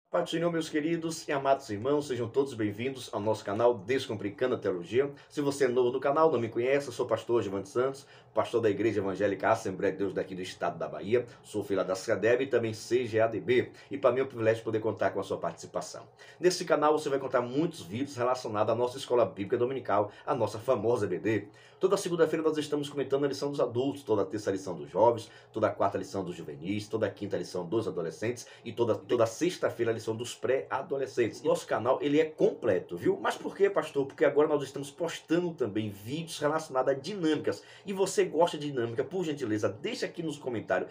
Pai do Senhor, meus queridos e amados irmãos, sejam todos bem-vindos ao nosso canal Descomplicando a Teologia. Se você é novo no canal, não me conhece, eu sou pastor Giovanni Santos, pastor da Igreja Evangélica Assembleia de Deus daqui do estado da Bahia, sou filho da CADEB e também CGADB, e para mim é um privilégio poder contar com a sua participação. Nesse canal você vai encontrar muitos vídeos relacionados à nossa escola bíblica dominical, a nossa famosa EBD. Toda segunda-feira nós estamos comentando a lição dos adultos, toda a terça lição dos jovens, toda a quarta lição dos juvenis, toda a quinta lição dos adolescentes e toda sexta-feira a lição dos pré-adolescentes. Nosso canal ele é completo, viu? Mas por que, pastor? Porque agora nós estamos postando também vídeos relacionados a dinâmicas. E você gosta de dinâmica, por gentileza, deixa aqui nos comentários,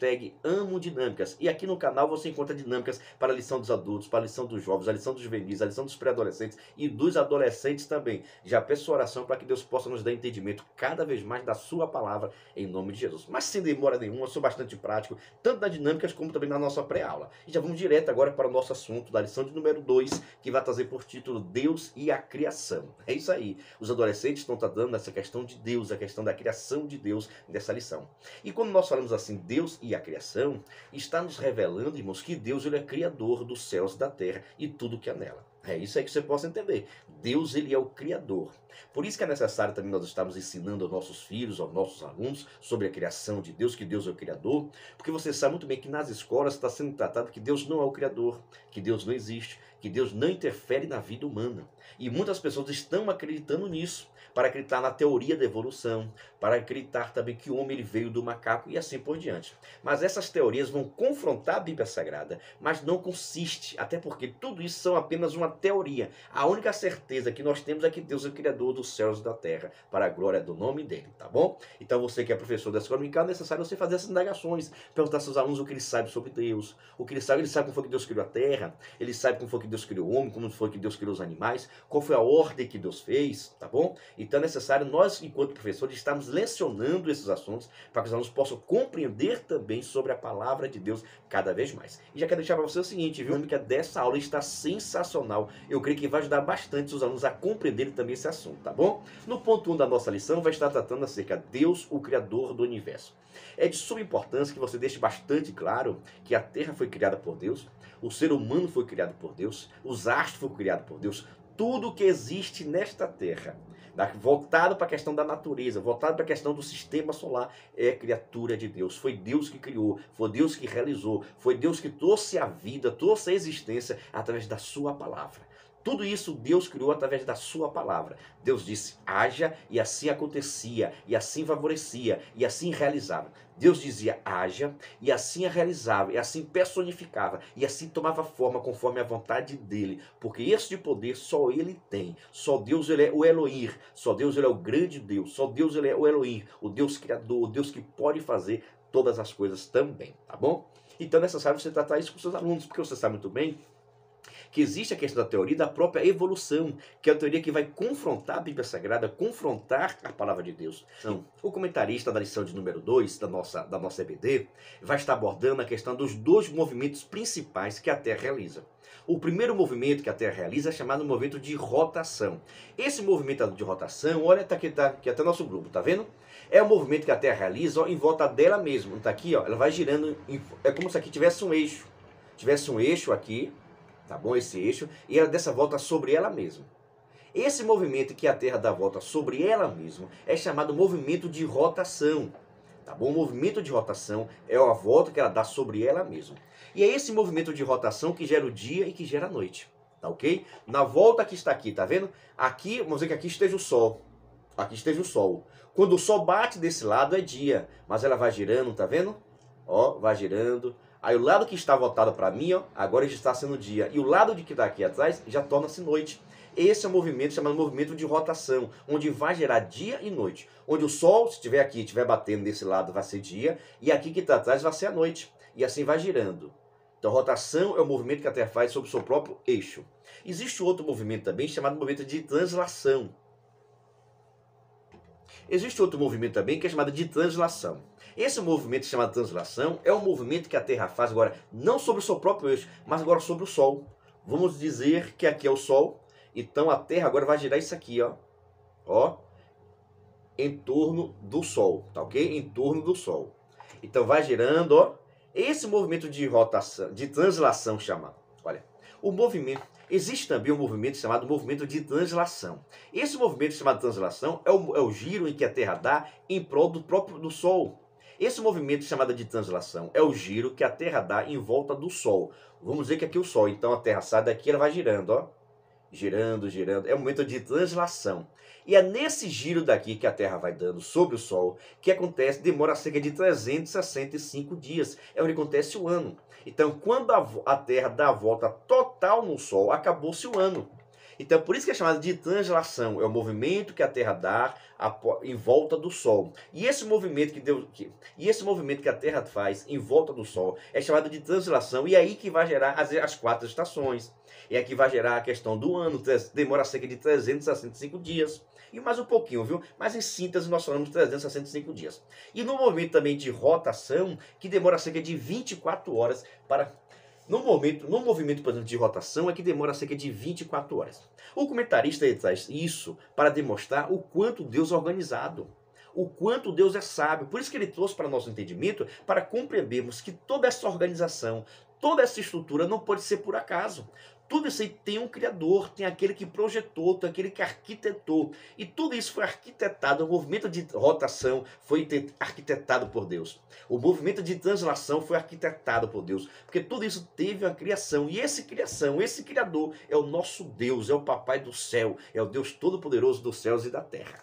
#amo dinâmicas. E aqui no canal você encontra dinâmicas para a lição dos adultos, para a lição dos jovens, a lição dos juvenis, a lição dos pré-adolescentes e dos adolescentes também. Já peço oração para que Deus possa nos dar entendimento cada vez mais da sua palavra, em nome de Jesus. Mas sem demora nenhuma, eu sou bastante prático, tanto nas dinâmicas como também na nossa pré-aula. E já vamos direto agora para o nosso assunto da lição de número 2, que vai trazer por título Deus e a Criação. É isso aí. Os adolescentes estão tratando essa questão de Deus, a questão da criação de Deus nessa lição. E quando nós falamos assim, Deus e a criação, está nos revelando, irmãos, que Deus ele é criador dos céus e da terra e tudo que há nela. É isso aí que você possa entender. Deus ele é o criador. Por isso que é necessário também nós estarmos ensinando aos nossos filhos, aos nossos alunos, sobre a criação de Deus, que Deus é o criador, porque você sabe muito bem que nas escolas está sendo tratado que Deus não é o criador, que Deus não existe, que Deus não interfere na vida humana. E muitas pessoas estão acreditando nisso, para acreditar na teoria da evolução, para acreditar também que o homem ele veio do macaco e assim por diante. Mas essas teorias vão confrontar a Bíblia Sagrada, mas não consiste, até porque tudo isso são apenas uma teoria. A única certeza que nós temos é que Deus é o criador dos céus e da terra, para a glória do nome dele, tá bom? Então você que é professor da escola dominical, é necessário você fazer essas indagações, perguntar aos seus alunos o que eles sabem sobre Deus, o que ele sabe como foi que Deus criou a terra, ele sabe como foi que Deus criou o homem, como foi que Deus criou os animais, qual foi a ordem que Deus fez, tá bom? Então é necessário nós, enquanto professores, estarmos lecionando esses assuntos para que os alunos possam compreender também sobre a palavra de Deus cada vez mais. E já quero deixar para você o seguinte, viu? A dinâmica dessa aula está sensacional. Eu creio que vai ajudar bastante os alunos a compreenderem também esse assunto, tá bom? No ponto 1 da nossa lição vai estar tratando acerca de Deus, o Criador do Universo. É de suma importância que você deixe bastante claro que a Terra foi criada por Deus, o ser humano foi criado por Deus, os astros foram criados por Deus, tudo que existe nesta Terra, voltado para a questão da natureza, voltado para a questão do sistema solar, é criatura de Deus. Foi Deus que criou, foi Deus que realizou, foi Deus que trouxe a vida, trouxe a existência através da sua palavra. Tudo isso Deus criou através da sua palavra. Deus disse, haja, e assim acontecia, e assim favorecia, e assim realizava. Deus dizia, haja, e assim realizava, e assim personificava, e assim tomava forma conforme a vontade dele. Porque esse de poder só ele tem. Só Deus ele é o Elohim, só Deus ele é o grande Deus, só Deus ele é o Elohim, o Deus criador, o Deus que pode fazer todas as coisas também, tá bom? Então é necessário você tratar isso com seus alunos, porque você sabe muito bem que existe a questão da teoria da própria evolução, que é a teoria que vai confrontar a Bíblia Sagrada, confrontar a palavra de Deus. Então, o comentarista da lição de número 2 da nossa EBD vai estar abordando a questão dos dois movimentos principais que a Terra realiza. O primeiro movimento que a Terra realiza é chamado movimento de rotação. Esse movimento de rotação, olha, tá aqui até nosso grupo, tá vendo? É o movimento que a Terra realiza, ó, em volta dela mesma. Está aqui, ó, ela vai girando, é como se aqui tivesse um eixo. Tivesse um eixo aqui, tá bom? Esse eixo, e ela dessa volta sobre ela mesma. Esse movimento que a Terra dá volta sobre ela mesma é chamado movimento de rotação, tá bom? O movimento de rotação é a volta que ela dá sobre ela mesma. E é esse movimento de rotação que gera o dia e que gera a noite, tá ok? Na volta que está aqui, tá vendo? Aqui, vamos dizer que aqui esteja o Sol. Aqui esteja o Sol. Quando o Sol bate desse lado é dia, mas ela vai girando, tá vendo? Ó, vai girando. Aí o lado que está voltado para mim, ó, agora já está sendo dia. E o lado de que está aqui atrás já torna-se noite. Esse é o movimento chamado movimento de rotação, onde vai gerar dia e noite. Onde o Sol, se estiver aqui, estiver batendo desse lado, vai ser dia. E aqui que está atrás vai ser a noite. E assim vai girando. Então, rotação é o movimento que a Terra faz sobre o seu próprio eixo. Existe outro movimento também chamado movimento de translação. Existe outro movimento também que é chamado de translação. Esse movimento chamado translação é um movimento que a Terra faz agora, não sobre o seu próprio eixo, mas agora sobre o Sol. Vamos dizer que aqui é o Sol, então a Terra agora vai girar isso aqui, ó, em torno do Sol, tá ok? Em torno do Sol. Então vai girando, ó. Esse movimento de rotação, de translação Olha, o movimento, existe também um movimento chamado movimento de translação. Esse movimento chamado translação é o giro em que a Terra dá em prol do Sol. Esse movimento chamado de translação é o giro que a Terra dá em volta do Sol. Vamos dizer que aqui é o Sol, então a Terra sai daqui, ela vai girando, ó. Girando, girando. É um momento de translação. E é nesse giro daqui que a Terra vai dando sobre o Sol que acontece, demora cerca de 365 dias. É onde acontece o ano. Então, quando a Terra dá a volta total no Sol, acabou-se o ano. Então, por isso que é chamado de translação. É o movimento que a Terra dá em volta do Sol. E esse movimento que a Terra faz em volta do Sol é chamado de translação. E é aí que vai gerar as 4 estações. É aqui que vai gerar a questão do ano. Demora cerca de 365 dias. E mais um pouquinho, viu? Mas em síntese nós falamos 365 dias. E no movimento também de rotação, que demora cerca de 24 horas para... No movimento, por exemplo, de rotação é que demora cerca de 24 horas. O comentarista ele traz isso para demonstrar o quanto Deus é organizado, o quanto Deus é sábio. Por isso que ele trouxe para nosso entendimento, para compreendermos que toda essa organização, toda essa estrutura não pode ser por acaso. Tudo isso aí tem um criador, tem aquele que projetou, tem aquele que arquitetou. E tudo isso foi arquitetado, o movimento de rotação foi arquitetado por Deus. O movimento de translação foi arquitetado por Deus. Porque tudo isso teve uma criação. E esse criador é o nosso Deus, é o papai do céu, é o Deus todo-poderoso dos céus e da terra.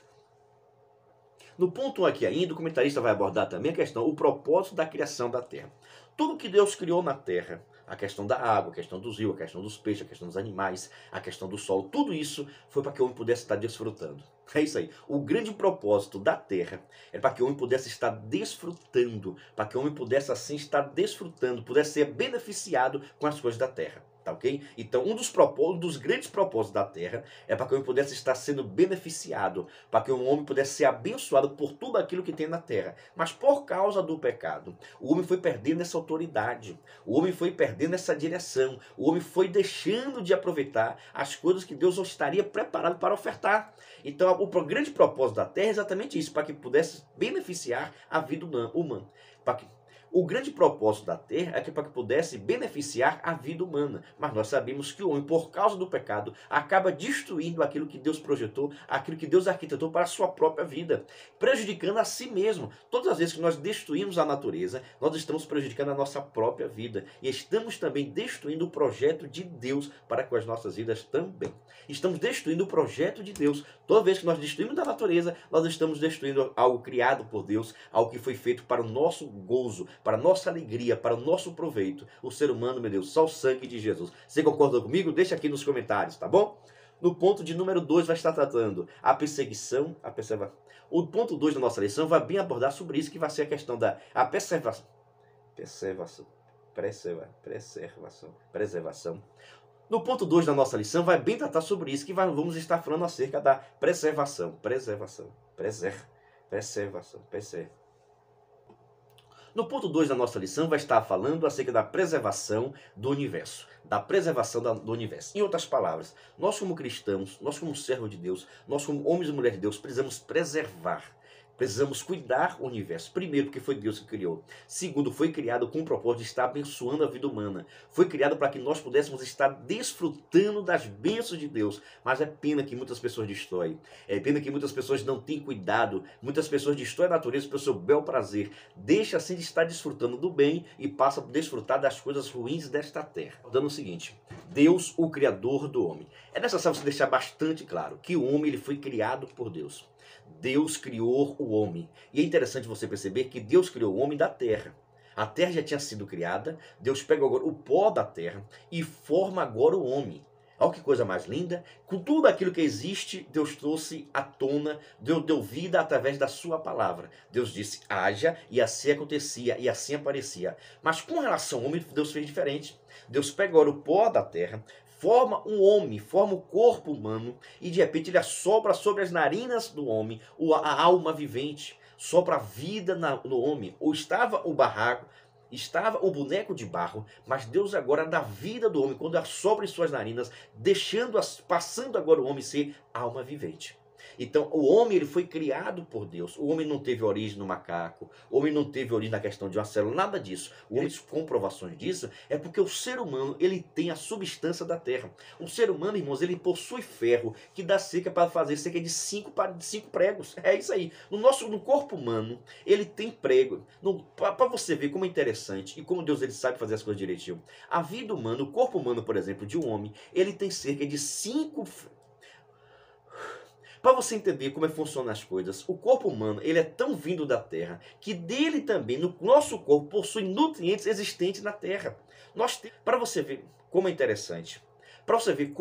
No ponto 1 aqui ainda, o comentarista vai abordar também a questão, o propósito da criação da terra. Tudo que Deus criou na terra, a questão da água, a questão dos rios, a questão dos peixes, a questão dos animais, a questão do sol, tudo isso foi para que o homem pudesse estar desfrutando. É isso aí. O grande propósito da terra é para que o homem pudesse estar desfrutando, para que o homem pudesse assim estar desfrutando, pudesse ser beneficiado com as coisas da terra. Tá, ok? Então, um dos grandes propósitos da terra é para que o homem pudesse estar sendo beneficiado, para que o homem pudesse ser abençoado por tudo aquilo que tem na terra. Mas por causa do pecado, o homem foi perdendo essa autoridade, o homem foi perdendo essa direção, o homem foi deixando de aproveitar as coisas que Deus estaria preparado para ofertar. Então, o grande propósito da terra é exatamente isso, para que pudesse beneficiar a vida humana. O grande propósito da terra é que para que pudesse beneficiar a vida humana. Mas nós sabemos que o homem, por causa do pecado, acaba destruindo aquilo que Deus projetou, aquilo que Deus arquitetou para a sua própria vida, prejudicando a si mesmo. Todas as vezes que nós destruímos a natureza, nós estamos prejudicando a nossa própria vida. E estamos também destruindo o projeto de Deus para com as nossas vidas também. Estamos destruindo o projeto de Deus. Toda vez que nós destruímos a natureza, nós estamos destruindo algo criado por Deus, algo que foi feito para o nosso gozo, para a nossa alegria, para o nosso proveito. O ser humano, meu Deus, só o sangue de Jesus. Você concorda comigo? Deixa aqui nos comentários, tá bom? No ponto de número 2 vai estar tratando a perseguição, a preservação. O ponto 2 da nossa lição vai bem abordar sobre isso, que vai ser a questão da preservação. No ponto 2 da nossa lição vai bem tratar sobre isso, que vamos estar falando acerca da preservação. No ponto 2 da nossa lição vai estar falando acerca da preservação do universo. Da preservação do universo. Em outras palavras, nós como cristãos, nós como servos de Deus, nós como homens e mulheres de Deus, precisamos preservar. Precisamos cuidar o universo. Primeiro, porque foi Deus que criou. Segundo, foi criado com o propósito de estar abençoando a vida humana. Foi criado para que nós pudéssemos estar desfrutando das bênçãos de Deus. Mas é pena que muitas pessoas destroem. É pena que muitas pessoas não têm cuidado. Muitas pessoas destroem a natureza pelo seu bel prazer. Deixa assim de estar desfrutando do bem e passa a desfrutar das coisas ruins desta terra. Dando o seguinte: Deus, o Criador do homem. É necessário você deixar bastante claro que o homem ele foi criado por Deus. Deus criou o homem. E é interessante você perceber que Deus criou o homem da terra. A terra já tinha sido criada. Deus pega agora o pó da terra e forma agora o homem. Olha que coisa mais linda. Com tudo aquilo que existe, Deus trouxe à tona, Deus deu vida através da sua palavra. Deus disse, haja, e assim acontecia, e assim aparecia. Mas com relação ao homem, Deus fez diferente. Deus pega agora o pó da terra, forma um homem, forma o corpo humano, e de repente ele assopra sobre as narinas do homem a alma vivente, sopra a vida no homem. Ou estava o barraco, estava o boneco de barro, mas Deus agora dá vida do homem, quando assopra em suas narinas, passando agora o homem ser alma vivente. Então, o homem ele foi criado por Deus. O homem não teve origem no macaco. O homem não teve origem na questão de uma célula, nada disso. O homem, comprovações disso, é porque o ser humano ele tem a substância da terra. O ser humano, irmãos, ele possui ferro que dá cerca para fazer cerca de 5 pregos. É isso aí. No corpo humano, ele tem prego. Para você ver como é interessante e como Deus ele sabe fazer as coisas direitinho. A vida humana, o corpo humano, por exemplo, de um homem, ele tem cerca de 5. Para você entender como é que funcionam as coisas, o corpo humano ele é tão vindo da terra que dele também, no nosso corpo, possui nutrientes existentes na terra. Para você ver como é interessante, para você ver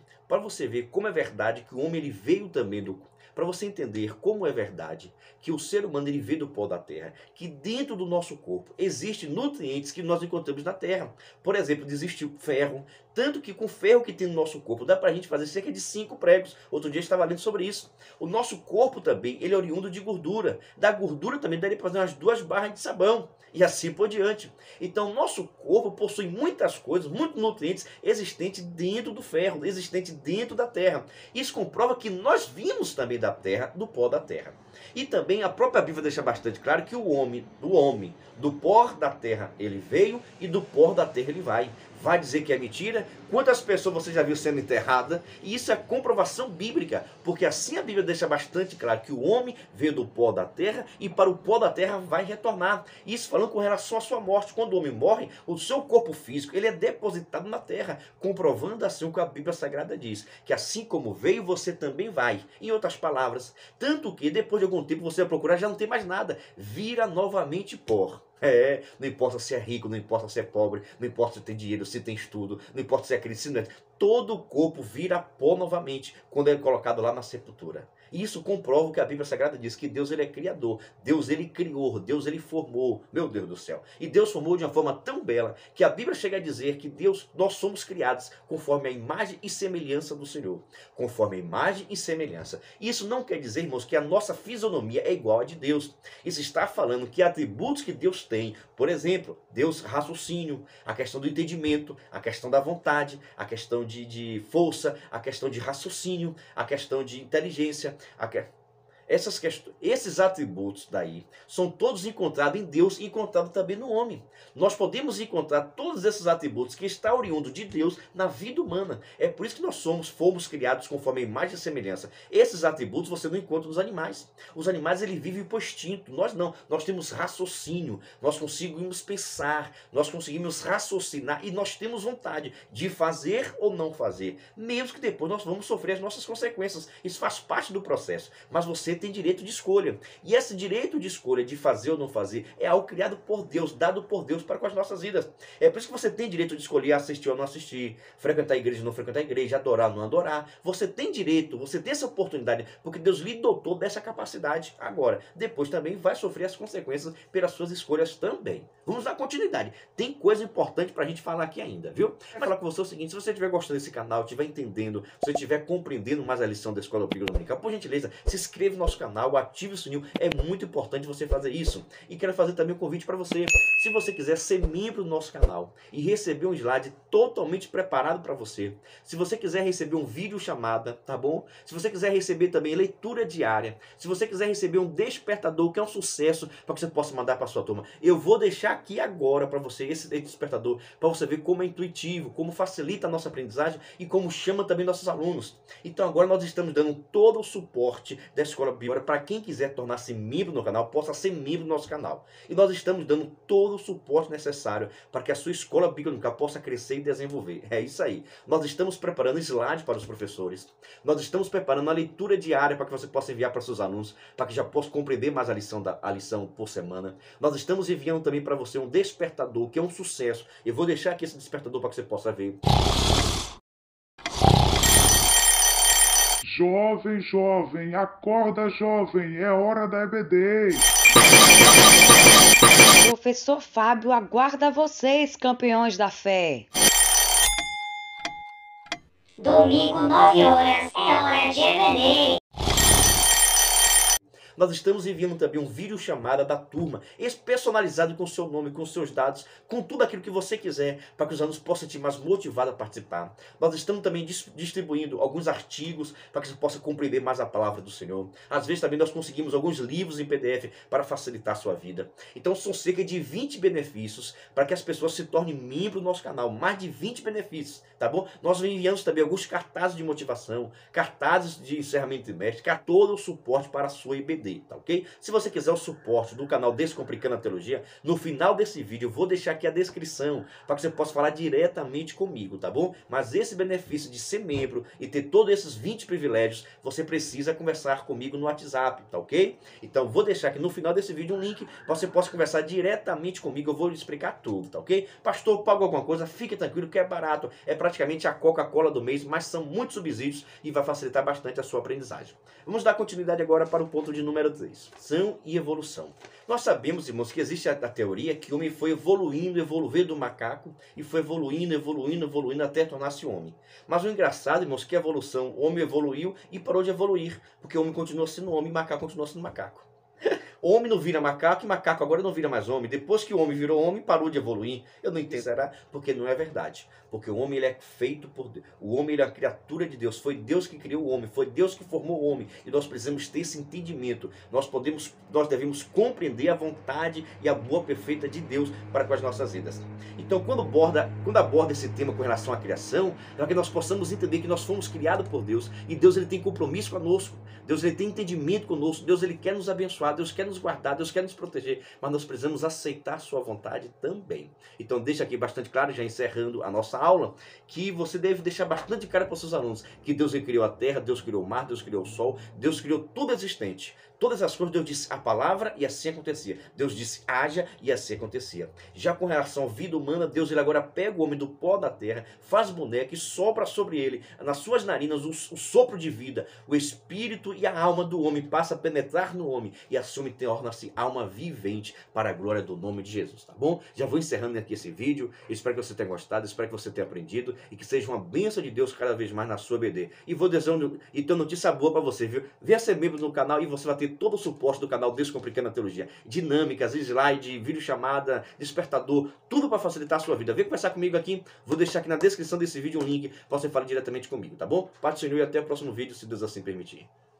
como é verdade que o homem ele veio também para você entender como é verdade que o ser humano ele veio do pó da terra, que dentro do nosso corpo existem nutrientes que nós encontramos na terra. Por exemplo, existe o ferro, tanto que com o ferro que tem no nosso corpo dá para a gente fazer cerca de 5 pregos. Outro dia eu estava lendo sobre isso. O nosso corpo também ele é oriundo de gordura. Da gordura também daria para fazer umas 2 barras de sabão. E assim por diante. Então, nosso corpo possui muitas coisas, muitos nutrientes existentes dentro do ferro, existentes dentro da terra. Isso comprova que nós vimos também da terra, do pó da terra. E também a própria Bíblia deixa bastante claro que o homem, do pó da terra ele veio e do pó da terra ele vai. Vai dizer que é mentira? Quantas pessoas você já viu sendo enterrada? E isso é comprovação bíblica, porque assim a Bíblia deixa bastante claro que o homem veio do pó da terra e para o pó da terra vai retornar. Isso falando com relação à sua morte. Quando o homem morre, o seu corpo físico ele é depositado na terra, comprovando assim o que a Bíblia Sagrada diz, que assim como veio, você também vai. Em outras palavras, tanto que depois de algum tempo você vai procurar, já não tem mais nada, vira novamente pó. Não importa se é rico, não importa se é pobre, não importa se tem dinheiro, se tem estudo, não importa se é crente, se não é. Todo o corpo vira pó novamente quando é colocado lá na sepultura. E isso comprova o que a Bíblia Sagrada diz, que Deus ele é criador, Deus ele criou, Deus ele formou, meu Deus do céu. E Deus formou de uma forma tão bela que a Bíblia chega a dizer que nós somos criados conforme a imagem e semelhança do Senhor. Conforme a imagem e semelhança. Isso não quer dizer, irmãos, que a nossa fisionomia é igual a de Deus. Isso está falando que atributos que Deus tem, por exemplo, Deus raciocínio, a questão do entendimento, a questão da vontade, a questão de força, a questão de raciocínio, a questão de inteligência, esses atributos daí são todos encontrados em Deus e encontrados também no homem. Nós podemos encontrar todos esses atributos que estão oriundos de Deus na vida humana. É por isso que nós fomos criados conforme a imagem e semelhança. Esses atributos você não encontra nos animais. Os animais eles vivem por instinto, nós não. Nós temos raciocínio, nós conseguimos pensar, nós conseguimos raciocinar e nós temos vontade de fazer ou não fazer. Mesmo que depois nós vamos sofrer as nossas consequências. Isso faz parte do processo. Mas você tem direito de escolha. E esse direito de escolha de fazer ou não fazer é algo criado por Deus, dado por Deus para com as nossas vidas. É por isso que você tem direito de escolher assistir ou não assistir, frequentar a igreja ou não frequentar a igreja, adorar ou não adorar. Você tem direito, você tem essa oportunidade, porque Deus lhe dotou dessa capacidade. Agora, depois também vai sofrer as consequências pelas suas escolhas também. Vamos dar continuidade. Tem coisa importante para a gente falar aqui ainda, viu? Vou falar com você o seguinte, se você estiver gostando desse canal, estiver entendendo, se você estiver compreendendo mais a lição da Escola Bíblica Dominical, por gentileza, se inscreva no nosso canal, ative o sininho, é muito importante você fazer isso. E quero fazer também um convite para você, se você quiser ser membro do nosso canal e receber um slide totalmente preparado para você, se você quiser receber um vídeo chamada, tá bom? Se você quiser receber também leitura diária, se você quiser receber um despertador, que é um sucesso, para que você possa mandar para sua turma, eu vou deixar aqui agora para você esse despertador, para você ver como é intuitivo, como facilita a nossa aprendizagem e como chama também nossos alunos. Então agora nós estamos dando todo o suporte da Escola Bíblica para quem quiser tornar-se membro do canal, possa ser membro do nosso canal. E nós estamos dando todo o suporte necessário para que a sua Escola Bíblica possa crescer e desenvolver. É isso aí. Nós estamos preparando slides para os professores. Nós estamos preparando a leitura diária para que você possa enviar para seus alunos, para que já possa compreender mais a lição por semana. Nós estamos enviando também para você um despertador, que é um sucesso. Eu vou deixar aqui esse despertador para que você possa ver. Jovem, jovem, acorda, jovem, é hora da EBD. Professor Fábio aguarda vocês, campeões da fé. Domingo, 9 horas, é hora de EBD. nós estamos enviando também um vídeo chamada da turma, personalizado com o seu nome, com os seus dados, com tudo aquilo que você quiser, para que os alunos possam se sentir mais motivados a participar. Nós estamos também distribuindo alguns artigos para que você possa compreender mais a palavra do Senhor. Às vezes também nós conseguimos alguns livros em PDF para facilitar a sua vida. Então são cerca de 20 benefícios para que as pessoas se tornem membros do nosso canal. Mais de 20 benefícios, tá bom? Nós enviamos também alguns cartazes de motivação, cartazes de encerramento de trimestre, todo o suporte para a sua IBD, tá ok? Se você quiser o suporte do canal Descomplicando a Teologia, no final desse vídeo eu vou deixar aqui a descrição para que você possa falar diretamente comigo, tá bom? Mas esse benefício de ser membro e ter todos esses 20 privilégios, você precisa conversar comigo no WhatsApp, tá ok? Então vou deixar aqui no final desse vídeo um link para você possa conversar diretamente comigo, eu vou lhe explicar tudo, tá ok? Pastor, paga alguma coisa? Fique tranquilo que é barato, é praticamente a Coca-Cola do mês, mas são muitos subsídios e vai facilitar bastante a sua aprendizagem. Vamos dar continuidade agora para o ponto de número 3, ação e evolução. Nós sabemos, irmãos, que existe a teoria que o homem foi evoluindo do macaco e foi evoluindo até tornar-se homem. Mas o engraçado, irmãos, que a evolução, o homem evoluiu e parou de evoluir, porque o homem continua sendo homem e o macaco continua sendo macaco. O homem não vira macaco e macaco agora não vira mais homem. Depois que o homem virou homem, parou de evoluir. Eu não entendo, será? Porque não é verdade. Porque o homem ele é feito por Deus. O homem ele é a criatura de Deus. Foi Deus que criou o homem. Foi Deus que formou o homem. E nós precisamos ter esse entendimento. Nós devemos compreender a vontade e a boa perfeita de Deus para com as nossas vidas. Então, quando aborda esse tema com relação à criação, é para que nós possamos entender que nós fomos criados por Deus. E Deus ele tem compromisso conosco. Deus ele tem entendimento conosco. Deus ele quer nos abençoar. Deus quer nos guardar, Deus quer nos proteger, mas nós precisamos aceitar a sua vontade também. Então deixa aqui bastante claro, já encerrando a nossa aula, que você deve deixar bastante claro para os seus alunos que Deus criou a terra, Deus criou o mar, Deus criou o sol, Deus criou tudo existente. Todas as coisas Deus disse a palavra e assim acontecia. Deus disse haja e assim acontecia. Já com relação à vida humana, Deus ele agora pega o homem do pó da terra, faz boneco e sopra sobre ele, nas suas narinas, o sopro de vida. O espírito e a alma do homem passa a penetrar no homem e assim o homem torna-se alma vivente para a glória do nome de Jesus, tá bom? Já vou encerrando aqui esse vídeo. Espero que você tenha gostado, espero que você tenha aprendido e que seja uma bênção de Deus cada vez mais na sua BD. E vou desejando e ter notícia boa para você, viu? Venha ser membro no canal e você vai ter todo o suporte do canal Descomplicando a Teologia. Dinâmicas, slide, videochamada, despertador, tudo para facilitar a sua vida. Vem conversar comigo aqui, vou deixar aqui na descrição desse vídeo um link para você falar diretamente comigo, tá bom? Paz do Senhor e até o próximo vídeo, se Deus assim permitir.